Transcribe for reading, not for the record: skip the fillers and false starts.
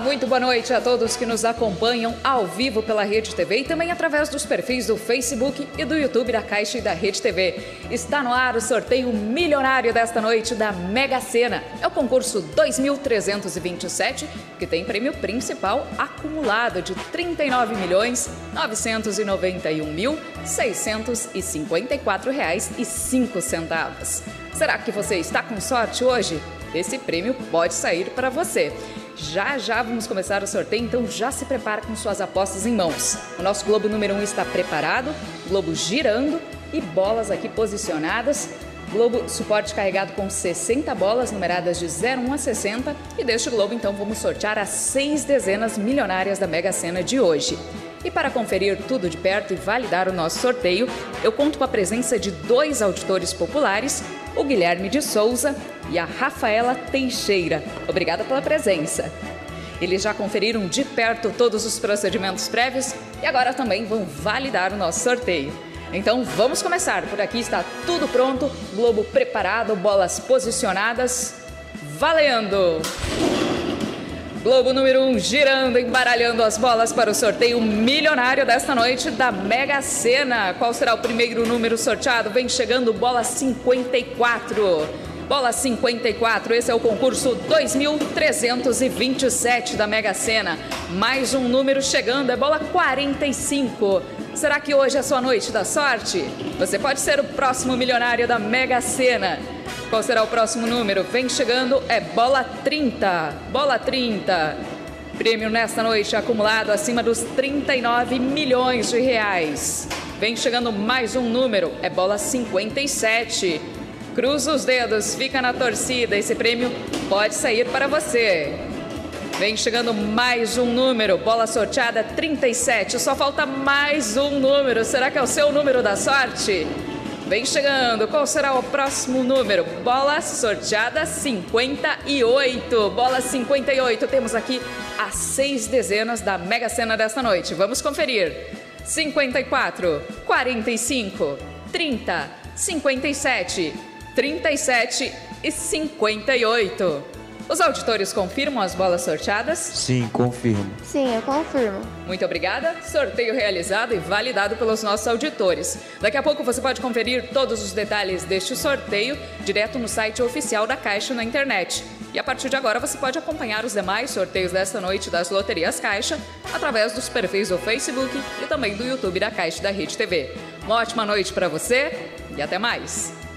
muito boa noite a todos que nos acompanham ao vivo pela Rede TV e também através dos perfis do Facebook e do YouTube da Caixa e da Rede TV. Está no ar o sorteio milionário desta noite da Mega Sena. É o concurso 2327, que tem prêmio principal acumulado de R$ 39.991.654,05. Será que você está com sorte hoje? Esse prêmio pode sair para você. Já vamos começar o sorteio, então já se prepara com suas apostas em mãos. O nosso Globo número 1 está preparado, Globo girando e bolas aqui posicionadas. Globo suporte carregado com 60 bolas numeradas de 01 a 60. E deste Globo, então, vamos sortear as 6 dezenas milionárias da Mega Sena de hoje. E para conferir tudo de perto e validar o nosso sorteio, eu conto com a presença de 2 auditores populares, o Guilherme de Souza e a Rafaela Teixeira. Obrigada pela presença. Eles já conferiram de perto todos os procedimentos prévios e agora também vão validar o nosso sorteio. Então vamos começar. Por aqui está tudo pronto, Globo preparado, bolas posicionadas, valendo! Globo número 1 girando, embaralhando as bolas para o sorteio milionário desta noite da Mega Sena. Qual será o primeiro número sorteado? Vem chegando bola 54. Bola 54, esse é o concurso 2327 da Mega Sena. Mais um número chegando, é bola 45. Será que hoje é a sua noite da sorte? Você pode ser o próximo milionário da Mega Sena. Qual será o próximo número? Vem chegando, é bola 30. Bola 30. Prêmio nesta noite acumulado acima dos 39 milhões de reais. Vem chegando mais um número, é bola 57. Cruza os dedos, fica na torcida, esse prêmio pode sair para você. Vem chegando mais um número, bola sorteada 37, só falta mais um número. Será que é o seu número da sorte? Vem chegando, qual será o próximo número? Bola sorteada 58, bola 58. Temos aqui as 6 dezenas da Mega Sena desta noite. Vamos conferir. 54, 45, 30, 57, 37 e 58. Os auditores confirmam as bolas sorteadas? Sim, confirmo. Sim, eu confirmo. Muito obrigada. Sorteio realizado e validado pelos nossos auditores. Daqui a pouco você pode conferir todos os detalhes deste sorteio direto no site oficial da Caixa na internet. E a partir de agora você pode acompanhar os demais sorteios desta noite das Loterias Caixa através dos perfis do Facebook e também do YouTube da Caixa e da Rede TV. Uma ótima noite para você e até mais!